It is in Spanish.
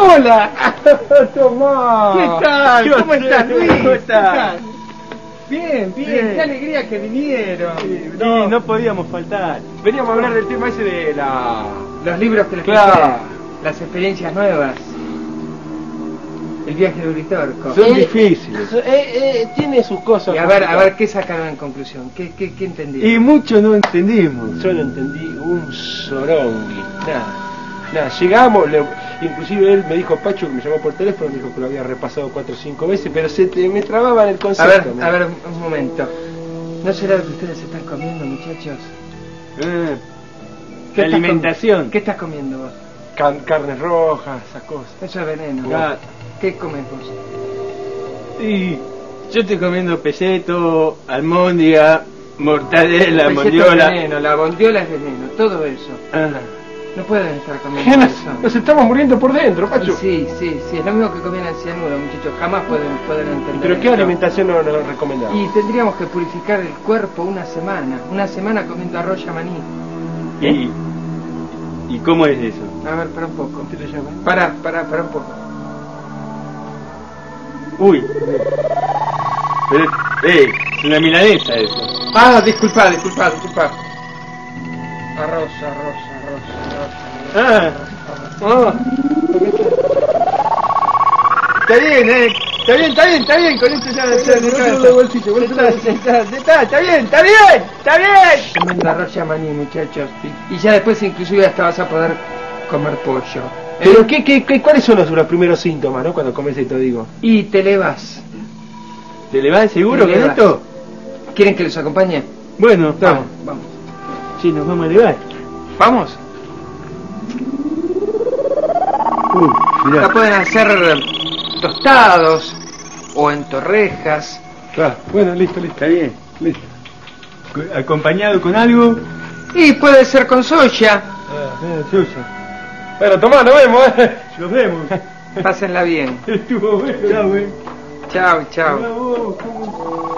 Hola. Tomás. ¿Qué tal? ¿Cómo estás, Luis? ¿Cómo estás? Bien, bien, qué alegría que vinieron. Sí, no podíamos faltar. Veníamos a hablar del tema ese de los libros que les Claro. conté, las experiencias nuevas. El viaje de Uritorco. Son difíciles. Tiene sus cosas. Y a ver, ¿qué sacaron en conclusión? ¿Qué entendieron? Y mucho no entendimos. Yo no entendí un sorongui. Nada. Llegamos, inclusive él me dijo, Pacho, que me llamó por teléfono, me dijo que lo había repasado 4 o 5 veces, pero me trababa en el concepto. A ver, un momento. ¿No será lo que ustedes están comiendo, muchachos? La alimentación. ¿Qué estás comiendo vos? Carnes rojas, esas cosas. Eso es veneno. Claro. ¿Qué comes vos? Y yo estoy comiendo peseto, almóndiga, mortadela, El peseto mondiola. es veneno, la bondiola es veneno, todo eso. No pueden estar comiendo ¿Qué eso. nos estamos muriendo por dentro, Pacho? Sí, es lo mismo que comían el cianuro, muchachos, jamás pueden entender. ¿Pero qué esto. alimentación nos recomendamos? Y tendríamos que purificar el cuerpo una semana comiendo arroz yamaní. ¿Y cómo es eso? A ver, para un poco. ¿Qué te llama? Para un poco. Uy. Pero, es una milanesa eso. Ah, disculpa. Arroz. Está bien, con esto ya está bien. Comiendo arroz yamaní, muchachos. Y ya después inclusive hasta vas a poder comer pollo. Pero ¿cuáles son los primeros síntomas, no? Cuando comes esto, digo. Y te le vas. ¿Te le vas seguro con esto? ¿Quieren que los acompañe? Bueno, Vamos. Sí, nos vamos a elevar. ¿Vamos? Mirá. La pueden hacer tostados o en torrejas. Claro, bueno, listo. Está bien, listo. ¿Acompañado con algo? Y puede ser con soya. Suya. Bueno, Tomás, nos vemos, Nos vemos. Pásenla bien. Estuvo bueno. Chao. Bravo, ¿cómo?